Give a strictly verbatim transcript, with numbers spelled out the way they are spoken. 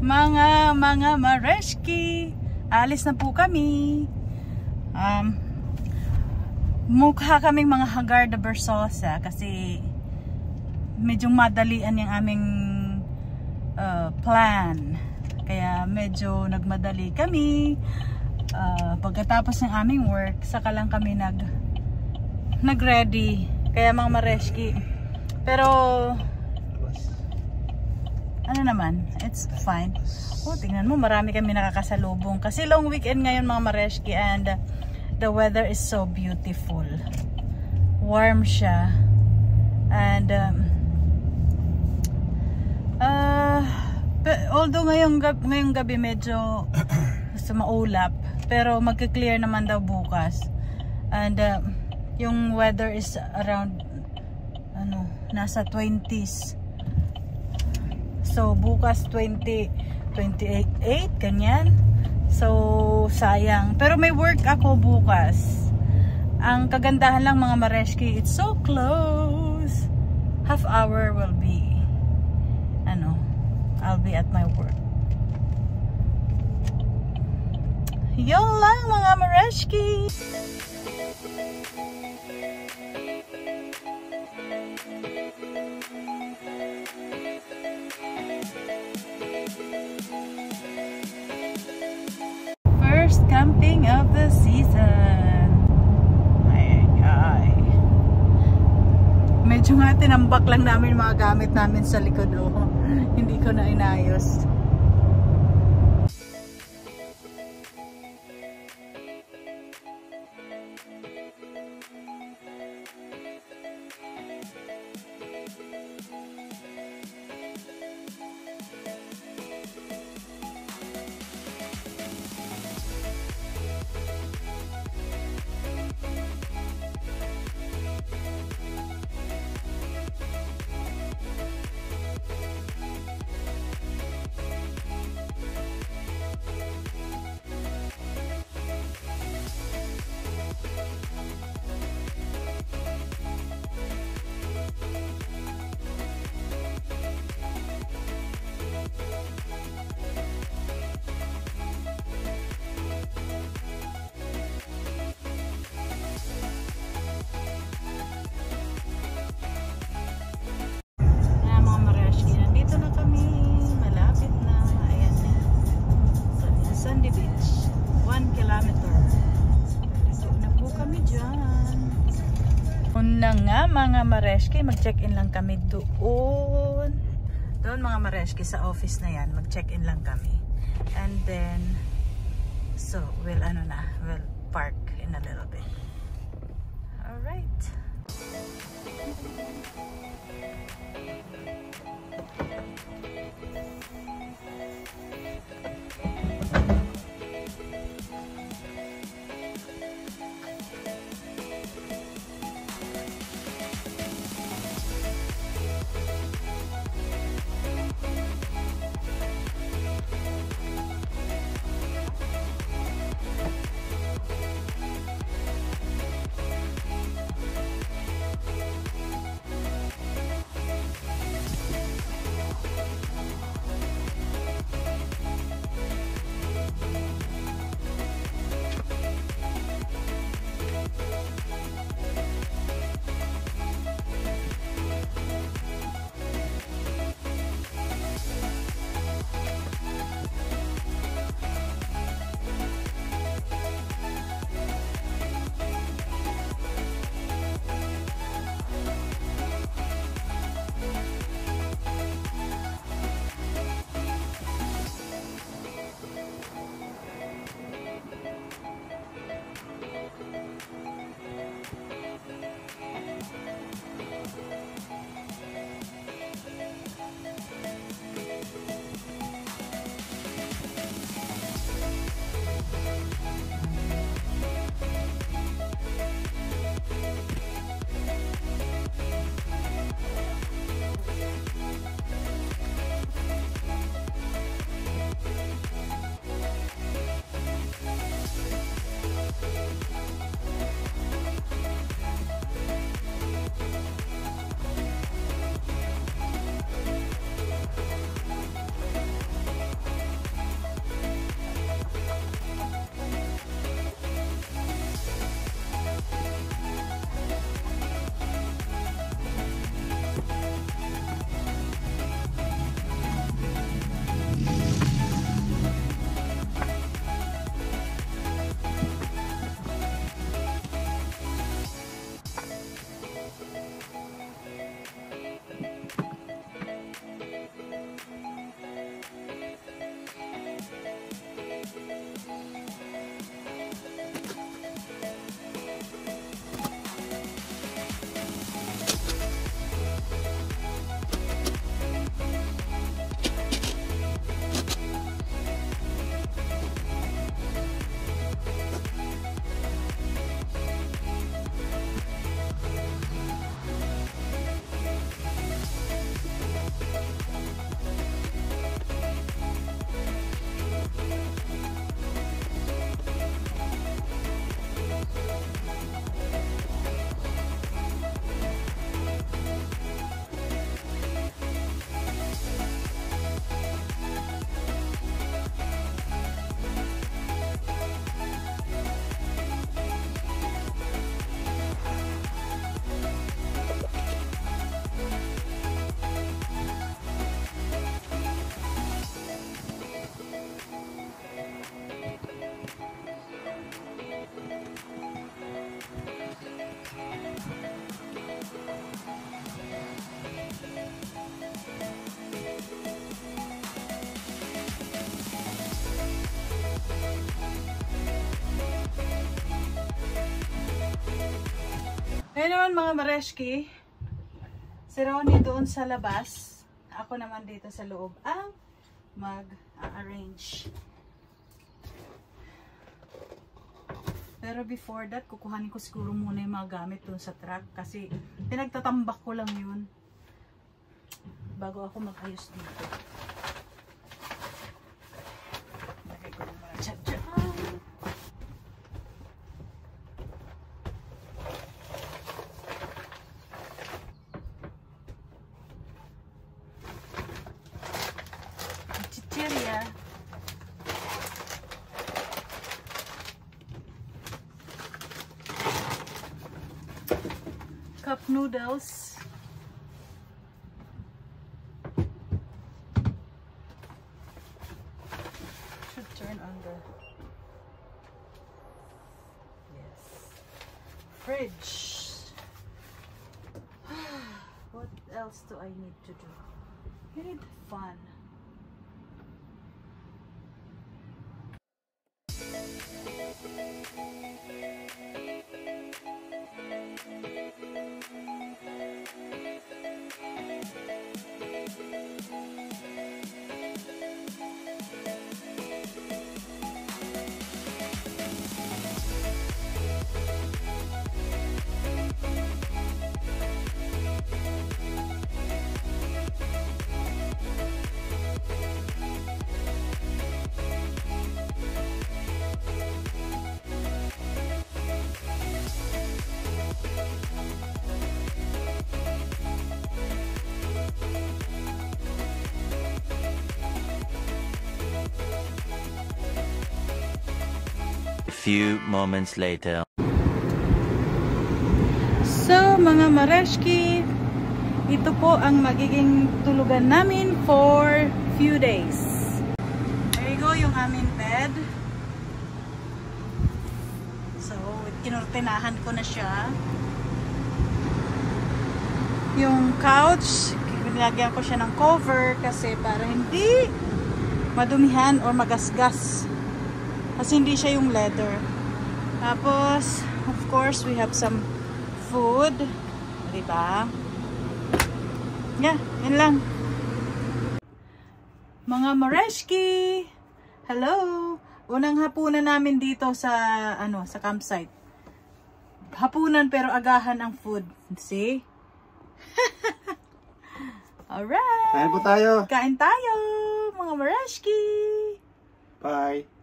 Mga mga Mareski, alis na po kami. Um, mukha kaming mga Hagar de Bersosa kasi medyo madalian yung aming uh, plan. Kaya medyo nagmadali kami. Uh, pagkatapos ng aming work, saka lang kami nag nag-ready. Kaya mga Mareski. Pero ano naman, it's fine. Oh, tingnan mo, marami kami nakakasalubong. Kasi long weekend ngayon mga Mareski, and uh, the weather is so beautiful. Warm siya. And um, uh, although ngayong gabi, ngayong gabi medyo maulap, pero magka-clear naman daw bukas. And uh, yung weather is around ano, nasa twenties. So bukas twenty, twenty-eight, ganyan. So sayang. Pero may work ako bukas. Ang kagandahan lang mga Mareski, it's so close. Half hour will be, ano, I'll be at my work. Yun lang mga Mareski. First camping of the season. Ay, ay. Medyo nga tinambak lang namin mga gamit namin sa likod. Oh. Hindi ko na inayos. Na nga mga Mareski, mag-check-in lang kami doon. Doon mga Mareski, sa office na yan, mag-check-in lang kami. And then, so, we'll ano na, we'll park in a little bit. Alright. Ngayon naman mga Mareshki, si Ronnie doon sa labas, ako naman dito sa loob ang mag-arrange. Pero before that, kukuhanin ko siguro muna yung mga gamit doon sa truck kasi pinagtatambak ko lang yun bago ako mag-ayos dito. Lagay ko lang muna dyan dyan. Chichirya. Cup noodles. Should turn on the yes fridge. What else do I need to do? I need fun. Few moments later. So mga Mareshki, ito po ang magiging tulugan namin for few days. There you go yung aming bed. So kinurtinahan ko na siya. Yung couch, nilagyan ko siya ng cover kasi para hindi madumihan or magasgas. Kasi hindi siya yung leather. Tapos, of course, we have some food. Diba? Yeah, yun lang. Mga Mareshki! Hello! Unang hapunan namin dito sa, ano, sa campsite. Hapunan pero agahan ang food. See? Alright! Kain po tayo! Kain tayo! Mga Mareshki! Bye!